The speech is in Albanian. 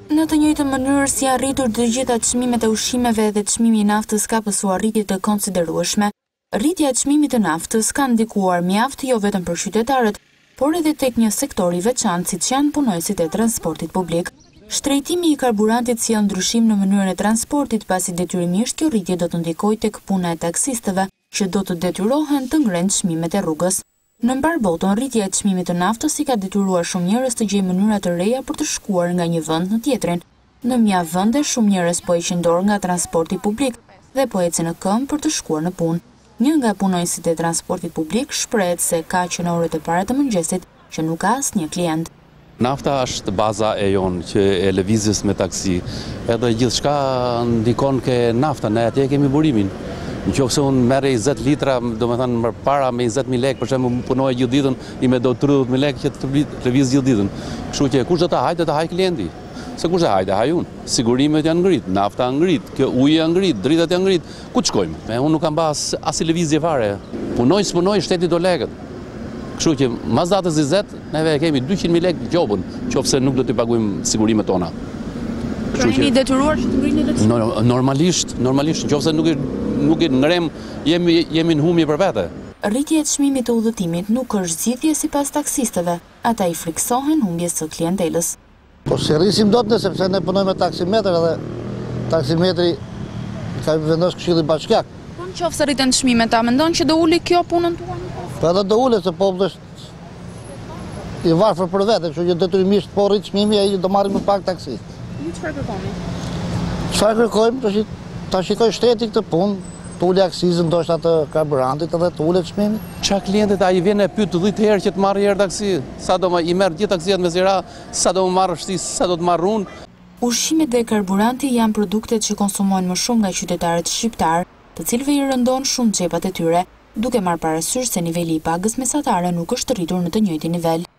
Në të njëjtën mënyrë si arritur të gjitha çmimet e ushqimeve dhe çmimi i naftës ka pësuar rritje të konsiderueshme, rritja e çmimit të naftës ka ndikuar mjaft jo vetëm për qytetarët, por edhe tek një sektor i veçantë siç janë punojësit e transportit publik. Shtrejtimi i karburantit sjell ndryshim në mënyrën e transportit, pasi detyrimisht kjo rritje do të ndikojë tek puna e taksistëve, që do të detyrohen të ngrenë çmimet e rrugës. Në mbar botën, rritja e çmimit të naftës i ka detyruar shumë njerëz të gjejnë mënyra të reja për të shkuar nga një vend në tjetrin. Në mjaft vende shumë njerëz po heqin dorë nga transporti publik dhe po ecin në këmbë për të shkuar në punë. Një nga punojësit e transportit publik shprehet se ka që në orët e para të mëngjesit që nuk ka asnjë klient. Nafta është baza e jonë që e lëvizjes me taksi, edhe gjithçka ndikon ke nafta, ne atje kemi burimin. Në qoftë se unë merrej 20 litra, do me thënë para me 20.000 lekë, për shembull punoj gjithë ditën, i me do 30.000 lekë që të lëviz gjithë ditën. Kështu që kush do ta hajë, do ta hajë klienti. Se kush e hajë, haj unë. Sigurimet janë ngrit, nafta ngrit, kjo uji janë ngrit, dritat janë ngrit. Ku të shkojmë? Unë nuk kam bas as lëvizje fare. Punoj s'punoj, shteti do lekët. Kështu që mas datës 20, neve kemi 200.000 lekë gjobën, qoftë se nuk do t'i paguajmë sigurimet tona. Pra jeni detyruar që të ngrini lehtësimin? Normalisht, nëse nuk i ngrem, jemi në humje për vete. Rritja e çmimit të udhëtimit nuk është zgjidhje sipas taksistëve. Ata i friksohen humbjes së klientelës. Po si rrisim dot ne, sepse ne punojmë me taksimetër dhe taksimetri ka vendosur Këshilli Bashkiak. Po nëse rriten çmimet, a mendon që do uli kjo punën tuaj? Po edhe do ulet se populli është i varfër për vete, kështu që detyrimisht po rrit çmimi ai do marrim më pak taksi. Ju çfarë kërkoni? Çfarë kërkojmë? Ta shikoj shteti këtë punë, të ule aksizën ndoshta të karburantit edhe të ule çmimin. Çka klientet ai vjen e pyet 10 herë që të marrë herë taksi, sa do i merr gjithë taksiat me zira, sa do më marrë shtis, sa do të marr unë. Ushqimet dhe karburanti janë produktet që konsumohen më shumë nga qytetarët shqiptar, të cilëve i rëndon shumë xhepat e tyre, duke marrë parasysh se niveli i pagës mesatare nuk është rritur në të njëjtin nivel.